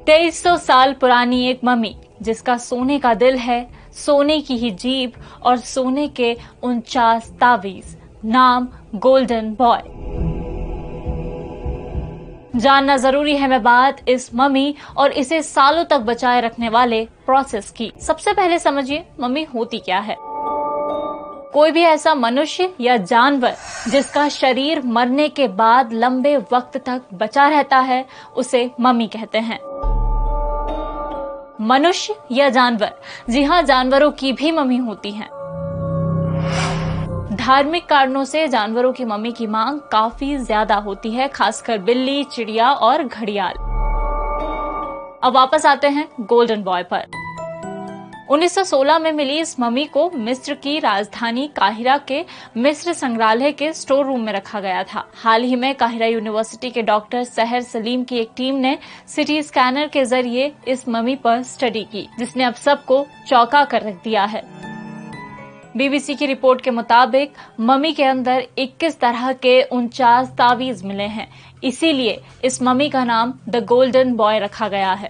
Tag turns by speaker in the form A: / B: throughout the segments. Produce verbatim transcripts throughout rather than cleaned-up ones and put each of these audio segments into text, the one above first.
A: तेईस सौ साल पुरानी एक मम्मी जिसका सोने का दिल है, सोने की ही जीभ और सोने के उनचास तावीज। नाम गोल्डन बॉय। जानना जरूरी है मैं बात इस मम्मी और इसे सालों तक बचाए रखने वाले प्रोसेस की। सबसे पहले समझिए मम्मी होती क्या है। कोई भी ऐसा मनुष्य या जानवर जिसका शरीर मरने के बाद लंबे वक्त तक बचा रहता है उसे मम्मी कहते हैं। मनुष्य या जानवर, जी हाँ, जानवरों की भी मम्मी होती हैं। धार्मिक कारणों से जानवरों की मम्मी की मांग काफी ज्यादा होती है, खासकर बिल्ली, चिड़िया और घड़ियाल। अब वापस आते हैं गोल्डन बॉय पर। उन्नीस सौ सोलह में मिली इस मम्मी को मिस्र की राजधानी काहिरा के मिस्र संग्रहालय के स्टोर रूम में रखा गया था। हाल ही में काहिरा यूनिवर्सिटी के डॉक्टर सहर सलीम की एक टीम ने सिटी स्कैनर के जरिए इस मम्मी पर स्टडी की, जिसने अब सबको चौंका कर रख दिया है। बीबीसी की रिपोर्ट के मुताबिक मम्मी के अंदर इक्कीस तरह के उनचास तावीज मिले हैं, इसीलिए इस मम्मी का नाम द गोल्डन बॉय रखा गया है।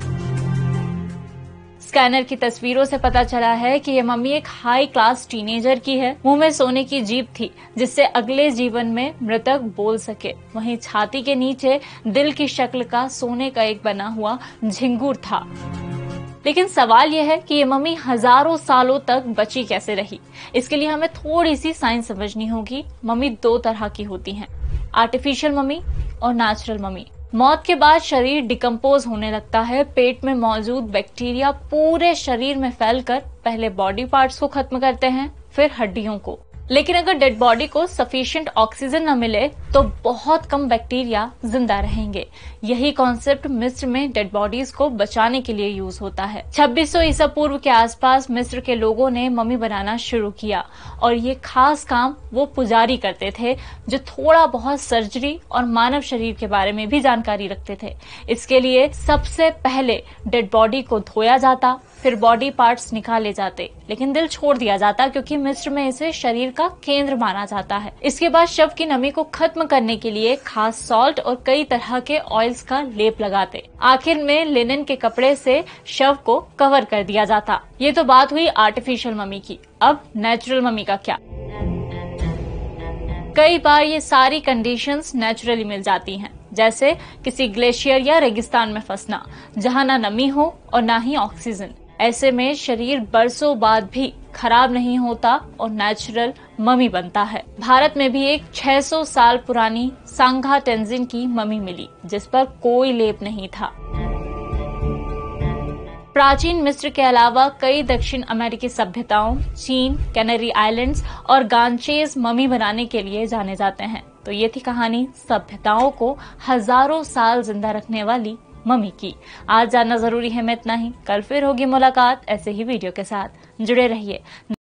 A: स्कैनर की तस्वीरों से पता चला है कि ये मम्मी एक हाई क्लास टीनेजर की है। मुंह में सोने की जीभ थी जिससे अगले जीवन में मृतक बोल सके। वहीं छाती के नीचे दिल की शक्ल का सोने का एक बना हुआ झिंगूर था। लेकिन सवाल यह है कि ये मम्मी हजारों सालों तक बची कैसे रही। इसके लिए हमें थोड़ी सी साइंस समझनी होगी। मम्मी दो तरह की होती हैं, आर्टिफिशियल मम्मी और नेचुरल मम्मी। मौत के बाद शरीर डिकम्पोज होने लगता है। पेट में मौजूद बैक्टीरिया पूरे शरीर में फैलकर पहले बॉडी पार्ट्स को खत्म करते हैं, फिर हड्डियों को। लेकिन अगर डेड बॉडी को सफिशिएंट ऑक्सीजन न मिले तो बहुत कम बैक्टीरिया जिंदा रहेंगे। यही कॉन्सेप्ट मिस्र में डेड बॉडीज को बचाने के लिए यूज होता है। छब्बीस सौ ईसा पूर्व के आसपास मिस्र के लोगों ने मम्मी बनाना शुरू किया और ये खास काम वो पुजारी करते थे जो थोड़ा बहुत सर्जरी और मानव शरीर के बारे में भी जानकारी रखते थे। इसके लिए सबसे पहले डेड बॉडी को धोया जाता, फिर बॉडी पार्ट्स निकाले जाते, लेकिन दिल छोड़ दिया जाता क्योंकि मिस्र में इसे शरीर का केंद्र माना जाता है। इसके बाद शव की नमी को खत्म करने के लिए खास सॉल्ट और कई तरह के ऑयल्स का लेप लगाते। आखिर में लिनन के कपड़े से शव को कवर कर दिया जाता। ये तो बात हुई आर्टिफिशियल मम्मी की। अब नेचुरल मम्मी का क्या? कई बार ये सारी कंडीशंस नेचुरली मिल जाती हैं, जैसे किसी ग्लेशियर या रेगिस्तान में फंसना जहां ना नमी हो और ना ही ऑक्सीजन। ऐसे में शरीर बरसों बाद भी खराब नहीं होता और नेचुरल मम्मी बनता है। भारत में भी एक छह सौ साल पुरानी सांगा टेंजिन की मम्मी मिली जिस पर कोई लेप नहीं था। प्राचीन मिस्र के अलावा कई दक्षिण अमेरिकी सभ्यताओं, चीन, कैनरी आइलैंड्स और गांचेस मम्मी बनाने के लिए जाने जाते हैं। तो ये थी कहानी सभ्यताओं को हजारों साल जिंदा रखने वाली मम्मी की। आज जानना जरूरी है मैं इतना ही। कल फिर होगी मुलाकात ऐसे ही वीडियो के साथ। जुड़े रहिए।